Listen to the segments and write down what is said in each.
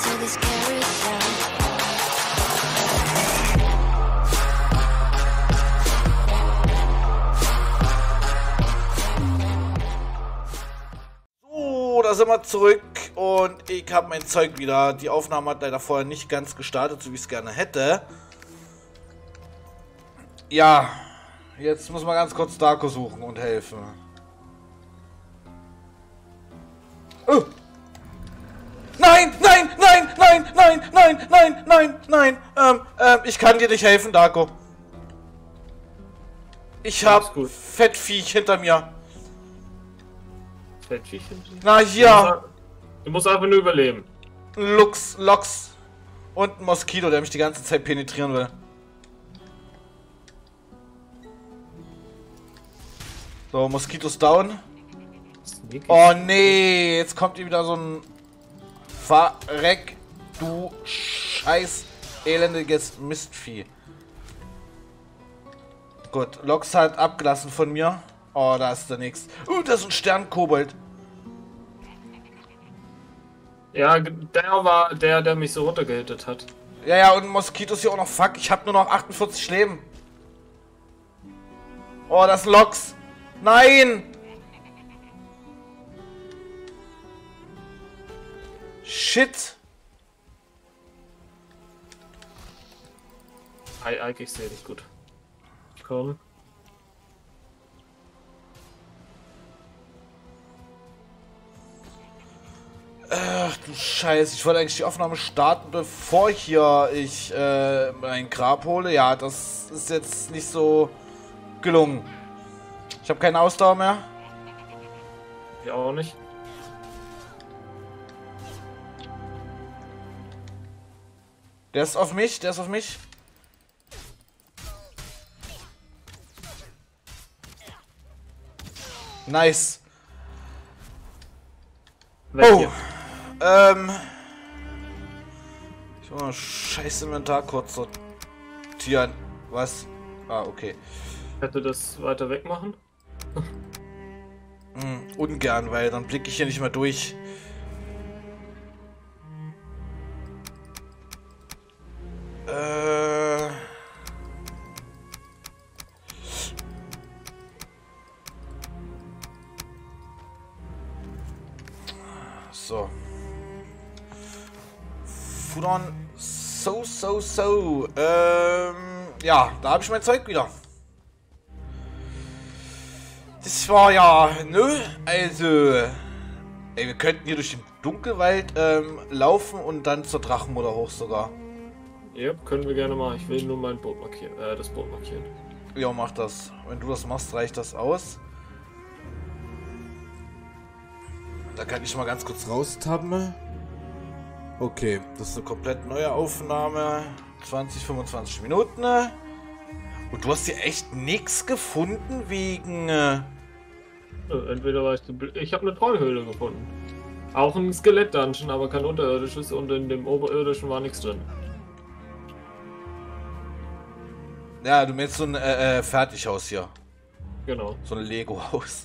to this carousel. So, da sind wir zurück und ich habe mein Zeug wieder. Die Aufnahme hat leider vorher nicht ganz gestartet, so wie ich es gerne hätte. Ja, jetzt muss man ganz kurz Darko suchen und helfen. Oh. Nein, nein, nein, nein, nein, nein, nein, nein, nein. Ich kann dir nicht helfen, Darko. Ich hab Fettviech hinter mir. Fettviech hinter mir? Na, hier. Du musst einfach nur überleben. Lox und ein Moskito, der mich die ganze Zeit penetrieren will. So, Moskitos down. Oh nee, jetzt kommt hier wieder so ein Verreck, du scheiß elendiges Mistvieh. Gut, Lox hat abgelassen von mir. Oh, da ist der nächste. Das ist ein Sternkobold. Ja, der war der mich so runtergehittet hat. Ja, und Moskitos hier auch noch. Fuck, ich habe nur noch 48 Leben. Oh, das ist Lox. Nein! Shit! Ike, ich sehe dich gut. Komm. Ach du Scheiße, ich wollte eigentlich die Aufnahme starten, bevor hier ich mein Grab hole. Ja, das ist jetzt nicht so gelungen. Ich habe keine Ausdauer mehr. Ich auch nicht. Der ist auf mich, der ist auf mich. Nice. Weg ich muss mal scheiß Inventar kurz sortieren. Was? Ah, okay. Hätte das weiter weg machen? Ungern, weil dann blicke ich hier nicht mehr durch. So. Fudon. So. Ja, da habe ich mein Zeug wieder. Das war ja, ne? Also, ey, wir könnten hier durch den Dunkelwald laufen und dann zur Drachenmutter hoch sogar. Ja, können wir gerne machen. Ich will nur mein Boot markieren, das Boot markieren. Ja, mach das. Wenn du das machst, reicht das aus. Da kann ich mal ganz kurz raustappen. Okay, das ist eine komplett neue Aufnahme. 25 Minuten. Und du hast hier echt nichts gefunden wegen... Entweder war ich habe eine Trollhöhle gefunden. Auch ein Skelett-Dungeon, aber kein unterirdisches, und in dem oberirdischen war nichts drin. Ja, du meinst so ein Fertighaus hier. Genau. So ein Lego-Haus.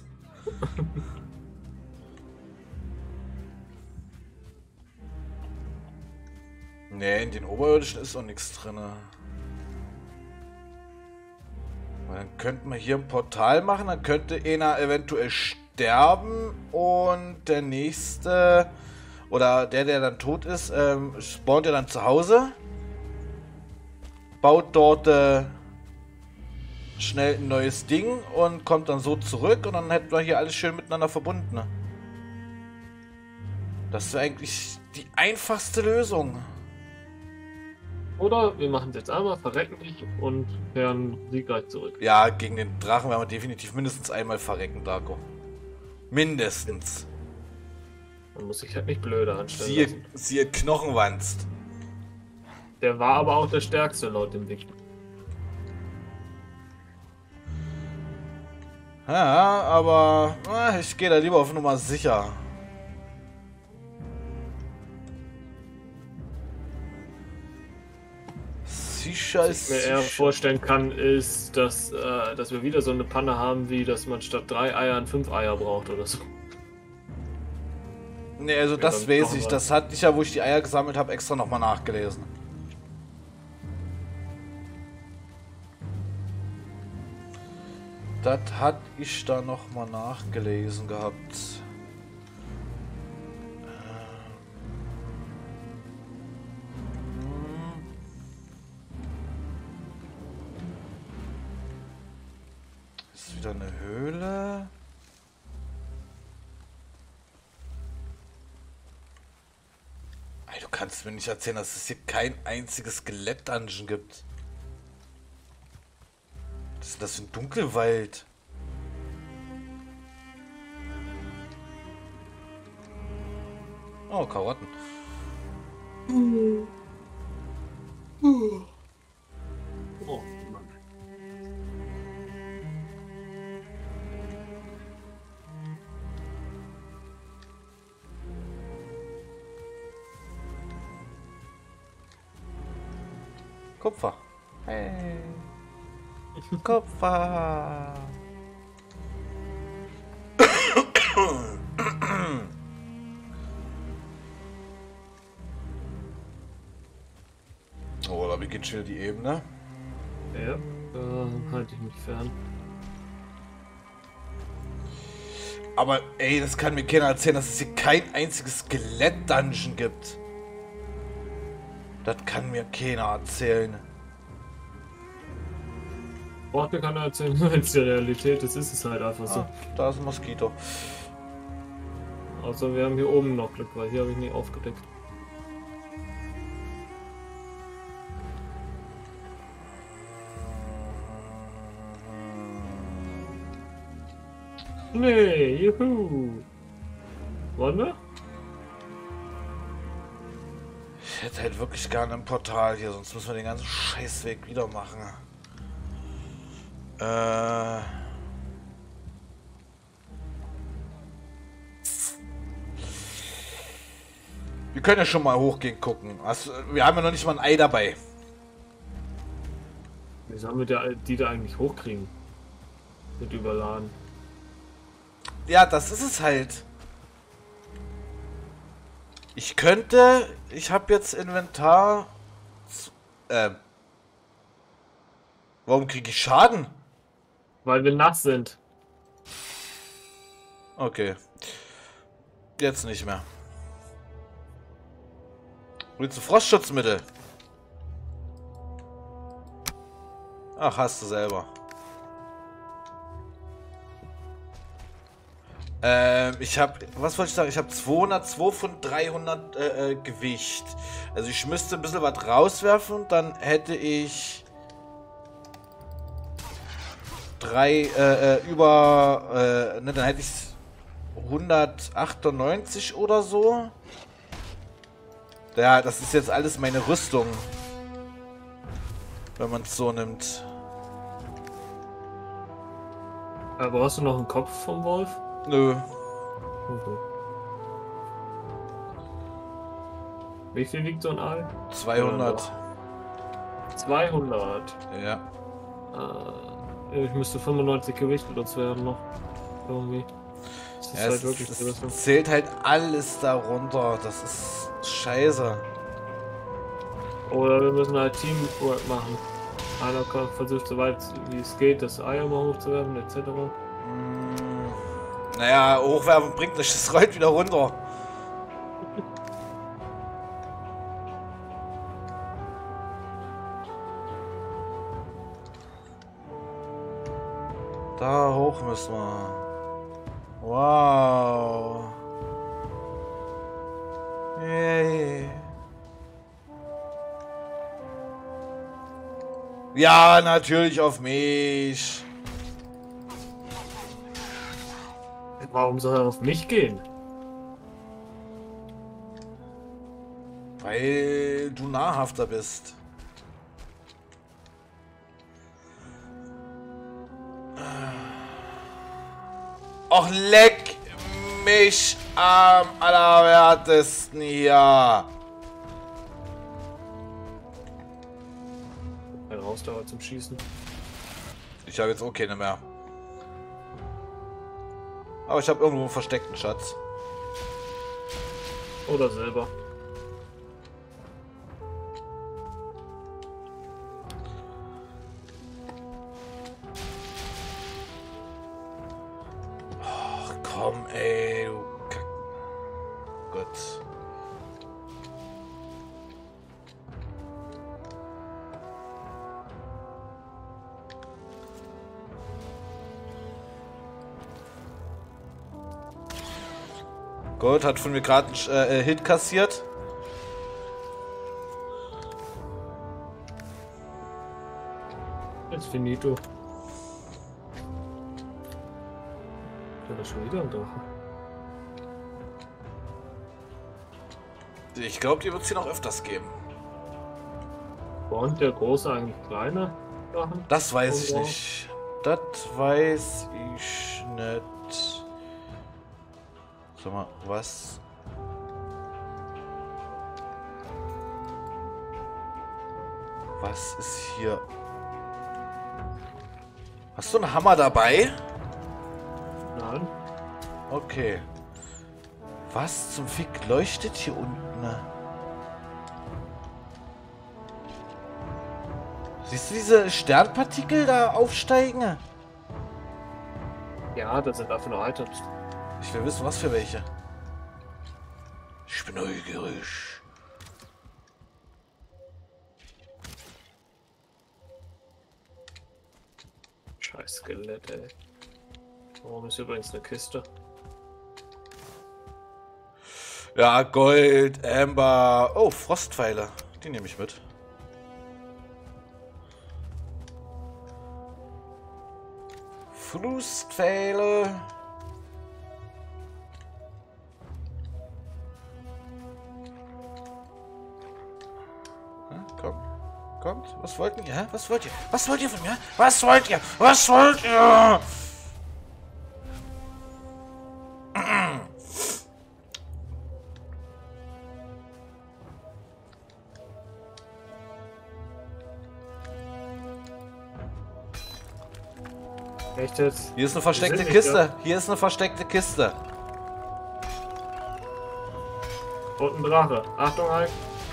Nee, in den oberirdischen ist auch nichts drin. Dann könnten wir hier ein Portal machen, dann könnte einer eventuell sterben und der nächste, oder der dann tot ist, spawnt er dann zu Hause, baut dort schnell ein neues Ding und kommt dann so zurück und dann hätten wir hier alles schön miteinander verbunden. Das wäre eigentlich die einfachste Lösung. Oder wir machen es jetzt einmal, verrecken dich und kehren siegreich zurück. Ja, gegen den Drachen werden wir definitiv mindestens einmal verrecken, Darko. Mindestens. Man muss sich halt nicht blöder anstellen. Siehe Knochenwanst. Der war aber auch der stärkste laut dem Weg. Ja, aber ich gehe da lieber auf Nummer sicher. Was ich mir eher vorstellen kann, ist, dass wir wieder so eine Panne haben, wie dass man statt 3 Eiern 5 Eier braucht oder so. Ne, also das weiß ich. Das hatte ich ja, wo ich die Eier gesammelt habe, extra nochmal nachgelesen. Das hatte ich da nochmal nachgelesen gehabt. Ist wieder eine Höhle. Ey, du kannst mir nicht erzählen, dass es hier kein einziges Skelett-Dungeon gibt. Was ist das für ein Dunkelwald? Oh, Karotten. Oh, Mann. Kupfer. Hey. Kupfer. Oh, da beginnt schon die Ebene. Ja, halte ich mich fern. Aber ey, das kann mir keiner erzählen, dass es hier kein einziges Skelett-Dungeon gibt. Das kann mir keiner erzählen. Braucht mir keiner erzählen, wenn es die Realität ist, ist es halt einfach so. Ah, da ist ein Moskito. Also wir haben hier oben noch Glück, weil hier habe ich nie aufgedeckt. Nee, juhu. Wollen wir? Ich hätte halt wirklich gerne ein Portal hier, sonst müssen wir den ganzen Scheißweg wieder machen. Wir können ja schon mal hochgehen gucken. Also, wir haben ja noch nicht mal ein Ei dabei. Wie sollen wir die da eigentlich hochkriegen? Mit überladen. Ja, das ist es halt. Ich könnte... Ich habe jetzt Inventar... Warum kriege ich Schaden? Weil wir nass sind. Okay. Jetzt nicht mehr. Willst du Frostschutzmittel? Ach, hast du selber. Ich habe, was wollte ich sagen? Ich habe 202 von 300 Gewicht. Also ich müsste ein bisschen was rauswerfen, dann hätte ich dann hätte ich 198 oder so. Ja, das ist jetzt alles meine Rüstung. Wenn man es so nimmt. Brauchst du noch einen Kopf vom Wolf? Nö. Okay. Wie viel wiegt so ein Ei? 200. 200? Ja. Ich müsste 95 Gewicht loswerden noch. Irgendwie. Das ist Ja, halt wirklich es zählt halt alles darunter. Das ist scheiße. Oder wir müssen halt Teamwork machen. Einer versucht so weit wie es geht, das Ei immer hochzuwerfen, etc. Naja, hochwerfen bringt nicht, das rollt wieder runter. Da hoch müssen wir. Wow. Yay. Ja, natürlich auf mich. Warum soll er auf mich gehen? Weil du nahrhafter bist. Och, leck mich am allerwertesten hier. Ein Ausdauer zum Schießen. Ich habe jetzt auch keine mehr. Aber ich habe irgendwo einen versteckten Schatz. Oder Silber. Ach komm, ey, du Kack. Gott. Gold hat von mir gerade einen Hit kassiert. Jetzt finito. Da ist schon wieder ein Drache. Ich glaube, die wird es hier noch öfters geben. Und der große eigentlich kleine Drachen? Das weiß ich Oh, wow. nicht. Das weiß ich nicht. Sag mal, was? Was ist hier? Hast du einen Hammer dabei? Nein. Okay. Was zum Fick leuchtet hier unten? Siehst du diese Sternpartikel da aufsteigen? Ja, das sind dafür nur Items. Ich will wissen, was für welche. Ich bin neugierig. Scheiß Skelett, ey. Warum ist übrigens eine Kiste? Ja, Gold, Amber. Oh, Frostpfeile. Die nehme ich mit. Frostpfeile. Komm. Kommt. Was wollt ihr? Hä? Was wollt ihr? Was wollt ihr von mir? Was wollt ihr? Was wollt ihr? Echt jetzt? Hier ist eine versteckte sind nicht Kiste. da. Hier ist eine versteckte Kiste. Und ein Drache. Achtung, Hulk.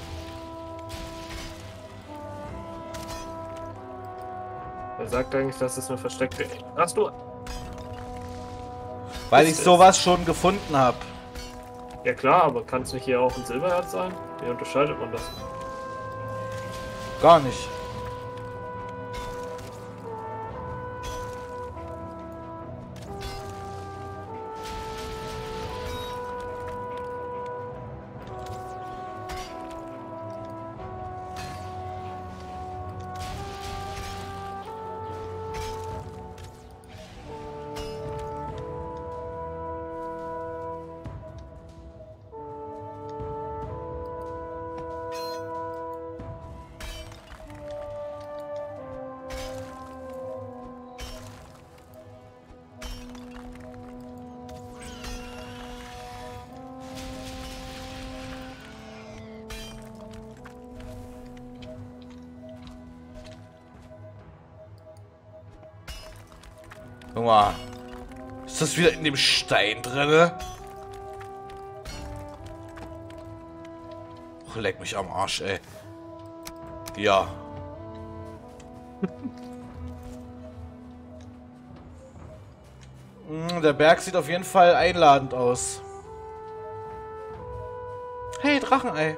Er sagt eigentlich, dass es eine versteckte... Hast du... Weil Ist ich es? sowas schon gefunden habe. Ja klar, aber kann es nicht hier auch ein Silberherz sein? Wie unterscheidet man das? Gar nicht. Guck mal. Ist das wieder in dem Stein drinne? Oh, leck mich am Arsch, ey. Ja. Der Berg sieht auf jeden Fall einladend aus. Hey, Drachenei.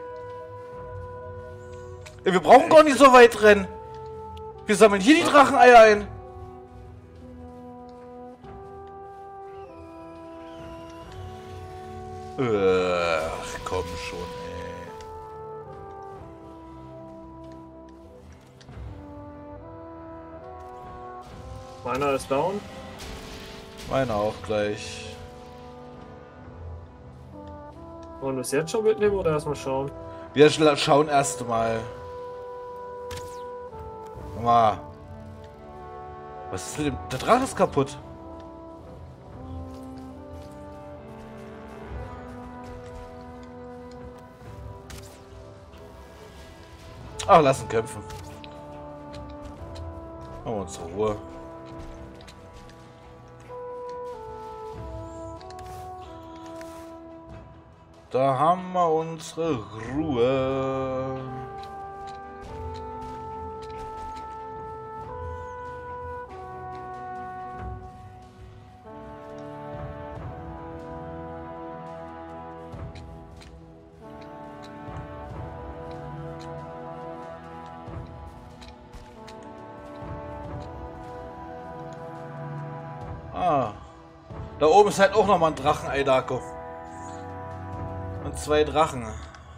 Ey, wir brauchen gar nicht so weit rennen. Wir sammeln hier die Dracheneier ein. Ach, komm schon, ey. Meiner ist down. Meiner auch gleich. Wollen wir es jetzt schon mitnehmen oder erstmal schauen? Wir schauen erst mal. Guck mal. Was ist mit dem... Der Drache ist kaputt. Ach, lass ihn kämpfen. Machen wir uns zur Ruhe. Da haben wir unsere Ruhe. Ah. Da oben ist halt auch nochmal ein Drachenei, Darko. Und 2 Drachen.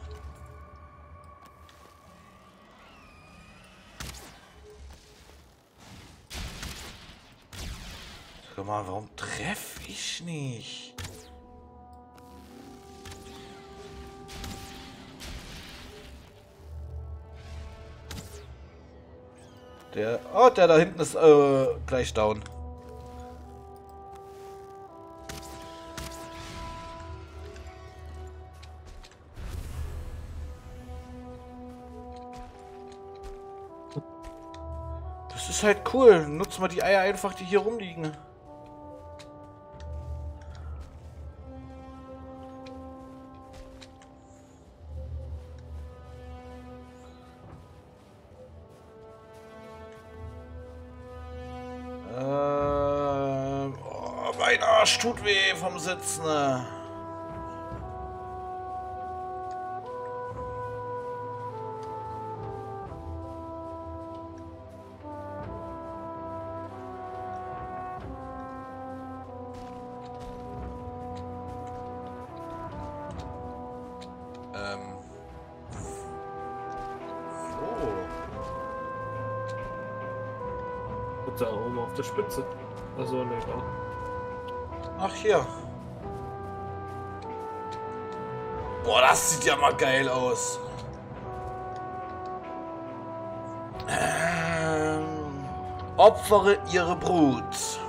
Guck mal, warum treffe ich nicht? Der da hinten ist gleich down. Das ist halt cool. Nutzt mal die Eier einfach, die hier rumliegen. Oh, mein Arsch tut weh vom Sitzen. Da oben auf der Spitze. Also ne, da. Ach, hier. Boah, das sieht ja mal geil aus. Opfere ihre Brut.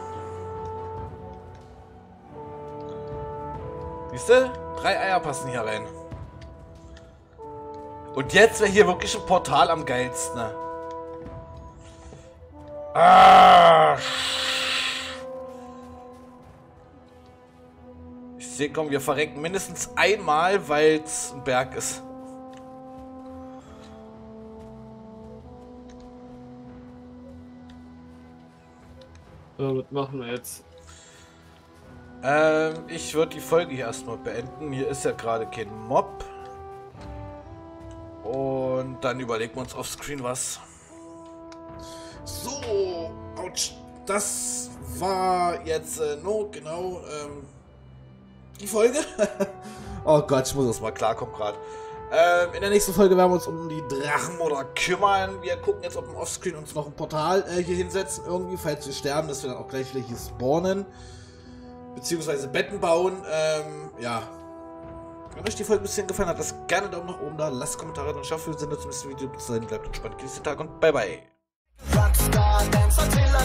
Siehst du? 3 Eier passen hier rein. Und jetzt wäre hier wirklich ein Portal am geilsten. Ah. Ich sehe, komm, wir verrecken mindestens einmal, weil es ein Berg ist. Ja, was machen wir jetzt? Ich würde die Folge hier erstmal beenden. Hier ist ja gerade kein Mob. Und dann überlegen wir uns auf Screen was. So, ouch, das war jetzt nur genau die Folge. Oh Gott, ich muss das mal klarkommen gerade. In der nächsten Folge werden wir uns um die Drachenmutter kümmern. Wir gucken jetzt, ob wir offscreen uns noch ein Portal hier hinsetzen. Irgendwie, falls wir sterben, dass wir dann auch gleich wieder hier spawnen. Beziehungsweise Betten bauen. Ja. Wenn euch die Folge ein bisschen gefallen hat, lasst gerne einen Daumen nach oben da. Lasst Kommentare und schafft für den Sinn zum nächsten Video. Bis dahin, bleibt entspannt, genießt den Tag und bye bye. Rockstar, dance until